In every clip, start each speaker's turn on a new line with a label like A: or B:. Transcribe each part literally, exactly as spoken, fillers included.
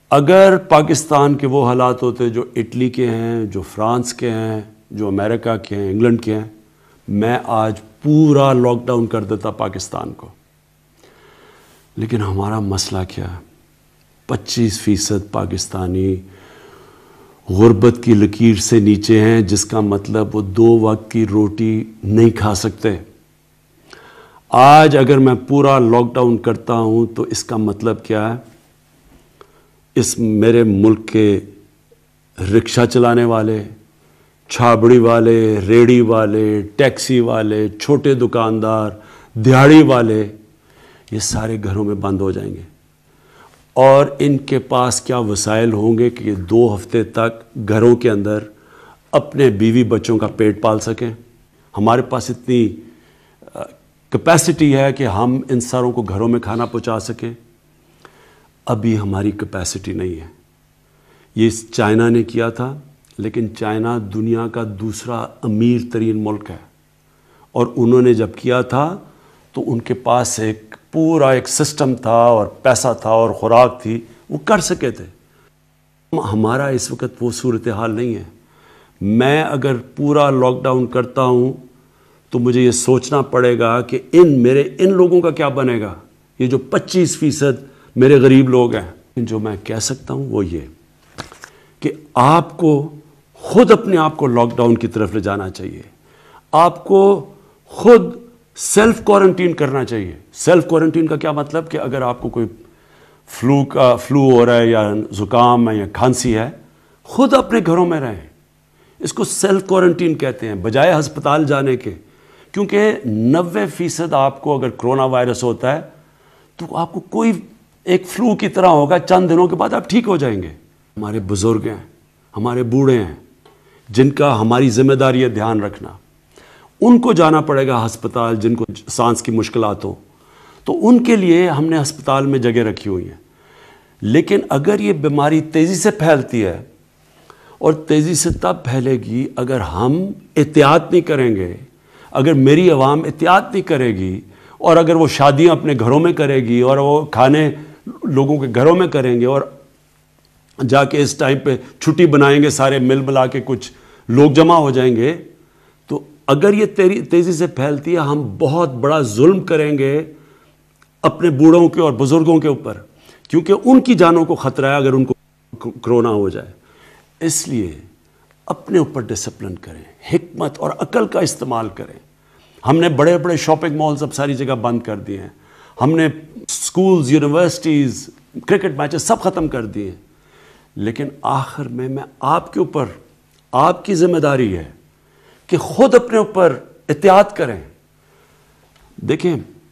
A: اگر پاکستان کے وہ حالات ہوتے جو اٹلی کے ہیں، جو فرانس کے ہیں، جو امریکہ کے ہیں، انگلینڈ کے ہیں، میں آج پورا لاک ڈاؤن کر دیتا پاکستان کو۔ لیکن ہمارا مسئلہ کیا ہے؟ پچیس فیصد پاکستانی غربت کی لکیر سے نیچے ہیں، جس کا مطلب وہ دو وقت کی روٹی نہیں کھا سکتے۔ آج اگر میں پورا لاک ڈاؤن کرتا ہوں تو اس کا مطلب کیا ہے؟ اس میرے ملک کے رکشہ چلانے والے، چھابڑی والے، ریڑی والے، ٹیکسی والے، چھوٹے دکاندار، دیہڑی والے، یہ سارے گھروں میں بند ہو جائیں گے، اور ان کے پاس کیا وسائل ہوں گے کہ یہ دو ہفتے تک گھروں کے اندر اپنے بیوی بچوں کا پیٹ پال سکیں؟ ہمارے پاس اتنی کیپیسٹی ہے کہ ہم ان ساروں کو گھروں میں کھانا پہنچا سکیں؟ ابھی ہماری کیپیسٹی نہیں ہے۔ یہ چائنا نے کیا تھا، لیکن چائنا دنیا کا دوسرا امیر ترین ملک ہے، اور انہوں نے جب کیا تھا تو ان کے پاس ایک پورا ایک سسٹم تھا اور پیسہ تھا اور خوراک تھی، وہ کر سکے تھے۔ ہمارا اس وقت وہ صورتحال نہیں ہے۔ میں اگر پورا لاک ڈاؤن کرتا ہوں تو مجھے یہ سوچنا پڑے گا کہ ان میرے ان لوگوں کا کیا بنے گا، یہ جو پچیس فیصد میرے غریب لوگ ہیں۔ جو میں کہہ سکتا ہوں وہ یہ کہ آپ کو خود اپنے آپ کو لاک ڈاؤن کی طرف لے جانا چاہیے۔ آپ کو خود سیلف کوارنٹین کرنا چاہیے۔ سیلف کوارنٹین کا کیا مطلب کہ اگر آپ کو کوئی فلو کا فلو ہو رہا ہے یا زکام ہے یا کھانسی ہے، خود اپنے گھروں میں رہیں۔ اس کو سیلف کوارنٹین کہتے ہیں، بجائے ہسپتال جانے کے، کیونکہ نوے فیصد آپ کو اگر کرونا وائرس ہوتا ہے تو آپ کو کوئی ایک فلو کی طرح ہوگا، چند دنوں کے بعد آپ ٹھیک ہو جائیں گے۔ ہمارے بزرگ ہیں، ہمارے بوڑھے ہیں، جن کا ہماری ذمہ داری ہے دھیان رکھنا، ان کو جانا پڑے گا ہسپتال، جن کو سانس کی مشکلات ہو، تو ان کے لیے ہم نے ہسپتال میں جگہ رکھی ہوئی ہیں۔ لیکن اگر یہ بیماری تیزی سے پھیلتی ہے، اور تیزی سے تب پھیلے گی اگر ہم احتیاط نہیں کریں گے، اگر میری عوام احتیاط نہیں کرے گی، اور اگر وہ شادیاں اپنے گھروں میں کرے گی، اور وہ کھانے لوگوں کے گھروں میں کریں گے، اور جا کے اس ٹائم پہ چھٹی بنائیں گے، سارے مل ملا کے کچھ لوگ جمع ہو جائیں گے، تو اگر یہ تیزی سے پھیلتی ہے ہم بہت بڑا ظلم کریں گے اپنے بوڑھوں کے اور بزرگوں کے اوپر، کیونکہ ان کی جانوں کو خطرہ ہے اگر ان کو کرونا ہو جائے۔ اس لیے اپنے اوپر ڈسپلن کریں، حکمت اور عقل کا استعمال کریں۔ ہم نے بڑے بڑے شاپنگ مالز اب ساری جگہ بند کر دیے ہیں، ہم نے سکولز، یونیورسٹیز، کرکٹ میچز سب ختم کر دیے ہیں، لیکن آخر میں میں آپ کے اوپر، آپ کی ذمہ داری ہے کہ خود اپنے اوپر احتیاط کریں۔ دیکھیں،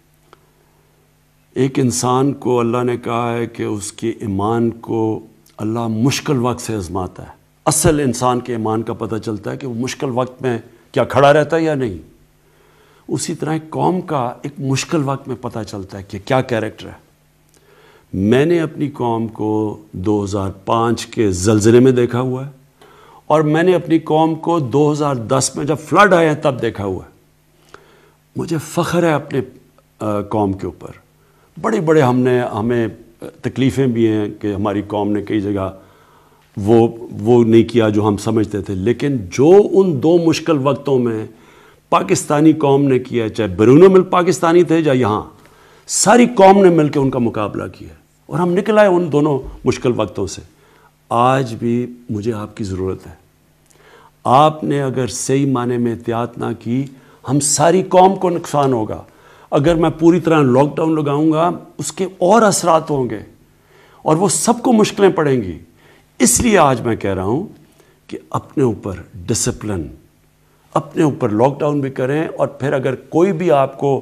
A: ایک انسان کو اللہ نے کہا ہے کہ اس کے ایمان کو اللہ مشکل وقت سے آزماتا ہے۔ اصل انسان کے ایمان کا پتہ چلتا ہے کہ وہ مشکل وقت میں کیا کھڑا رہتا ہے یا نہیں۔ اسی طرح ایک قوم کا ایک مشکل وقت میں پتہ چلتا ہے کہ کیا کیریکٹر ہے۔ میں نے اپنی قوم کو دو ہزار پانچ کے زلزلے میں دیکھا ہوا ہے، اور میں نے اپنی قوم کو دو ہزار دس میں جب فلڈ آئے ہیں تب دیکھا ہوا ہے۔ مجھے فخر ہے اپنے قوم کے اوپر۔ بڑے بڑے ہم نے ہمیں تکلیفیں بھی ہیں کہ ہماری قوم نے کئی جگہ وہ وہ نہیں کیا جو ہم سمجھتے تھے، لیکن جو ان دو مشکل وقتوں میں پاکستانی قوم نے کیا، چاہے بیرون ملک پاکستانی تھے یا یہاں، ساری قوم نے مل کے ان کا مقابلہ کیا، اور ہم نکل آئے ان دونوں مشکل وقتوں سے۔ آج بھی مجھے آپ کی ضرورت ہے۔ آپ نے اگر صحیح معنی میں احتیاط نہ کی، ہم ساری قوم کو نقصان ہوگا۔ اگر میں پوری طرح لاک ڈاؤن لگاؤں گا، اس کے اور اثرات ہوں گے، اور وہ سب کو مشکلیں پڑیں گی۔ اس لیے آج میں کہہ رہا ہوں کہ اپنے اوپر ڈسپلن، اپنے اوپر لاک ڈاؤن بھی کریں، اور پھر اگر کوئی بھی آپ کو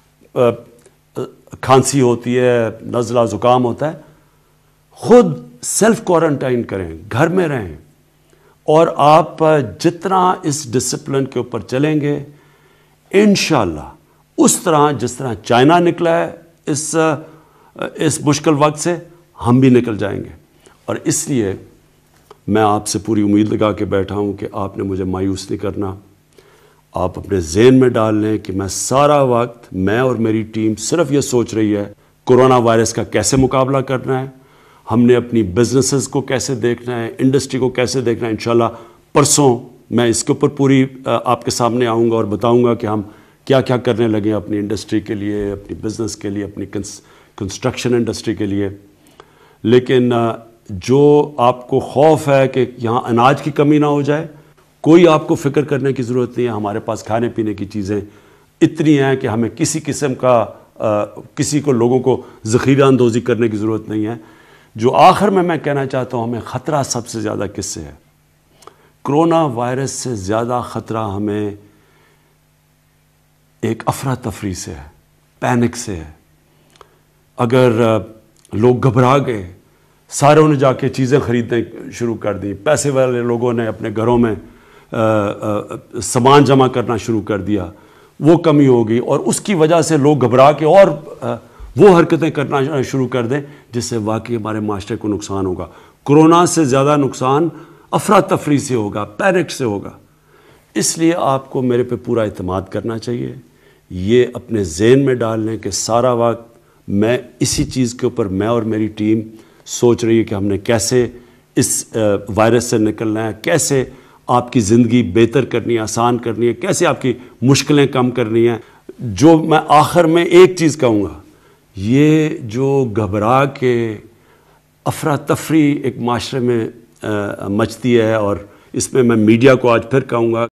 A: کھانسی ہوتی ہے، نزلہ زکام ہوتا ہے، خود سیلف کوارنٹائن کریں، گھر میں رہیں، اور آپ جتنا اس ڈسپلن کے اوپر چلیں گے، انشاءاللہ اس طرح جس طرح چائنا نکلا ہے اس اس مشکل وقت سے، ہم بھی نکل جائیں گے۔ اور اس لیے میں آپ سے پوری امید لگا کے بیٹھا ہوں کہ آپ نے مجھے مایوس نہیں کرنا۔ آپ اپنے ذہن میں ڈال لیں کہ میں سارا وقت، میں اور میری ٹیم صرف یہ سوچ رہی ہے کرونا وائرس کا کیسے مقابلہ کرنا ہے، ہم نے اپنی بزنسز کو کیسے دیکھنا ہے، انڈسٹری کو کیسے دیکھنا ہے. انشاءاللہ پرسوں میں اس کے اوپر پوری آپ کے سامنے آؤں گا اور بتاؤں گا کہ ہم کیا کیا کرنے لگے اپنی انڈسٹری کے لیے، اپنی بزنس کے لیے، اپنی کنسٹرکشن انڈسٹری کے لیے. لیکن جو آپ کو خوف ہے کہ یہاں اناج کی کمی نہ ہو جائے، کوئی آپ کو فکر کرنے کی ضرورت نہیں ہے. ہمارے پاس کھانے پینے کی چیزیں اتنی ہیں کہ ہمیں کسی قسم کا کسی کو لوگوں کو ذخیرہ اندوزی کرنے کی ضرورت نہیں ہے. جو آخر میں میں کہنا چاہتا ہوں، ہمیں خطرہ سب سے زیادہ کس سے ہے؟ کرونا وائرس سے زیادہ خطرہ ہمیں ایک افراتفری سے ہے، پینک سے ہے. اگر لوگ گھبرا گئے، ساروں نے جا کے چیزیں خریدنے شروع کر دیں، پیسے والے لوگوں نے اپنے گھروں میں سامان جمع کرنا شروع کر دیا، وہ کمی ہوگی اور اس کی وجہ سے لوگ گھبرا کے اور وہ حرکتیں کرنا شروع کر دیں جس سے واقعی ہمارے معاشرے کو نقصان ہوگا. کرونا سے زیادہ نقصان افراتفری سے ہوگا، پینک سے ہوگا. اس لیے آپ کو میرے پہ پورا اعتماد کرنا چاہیے. یہ اپنے ذہن میں ڈال لیں کہ سارا وقت میں اسی چیز کے اوپر میں اور میری ٹیم سوچ رہی ہے کہ ہم نے کیسے اس وائرس سے نکلنا ہے، کیسے آپ کی زندگی بہتر کرنی ہے، آسان کرنی ہے، کیسے آپ کی مشکلیں کم کرنی ہیں. جو میں آخر میں ایک چیز کہوں گا، یہ جو گھبرا کے افراتفری ایک معاشرے میں مچتی ہے، اور اس میں میں میڈیا کو آج پھر کہوں گا